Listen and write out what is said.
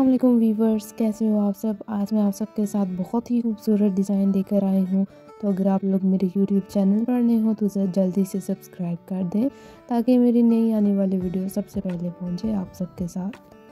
अस्सलाम वालेकुम वीवर्स, कैसे हो आप सब। आज मैं आप सबके साथ बहुत ही खूबसूरत डिज़ाइन लेकर आई हूँ। तो अगर आप लोग मेरे यूट्यूब चैनल पर नए हो तो जल्दी से सब्सक्राइब कर दें ताकि मेरी नई आने वाली वीडियो सबसे पहले पहुँचे आप सबके साथ।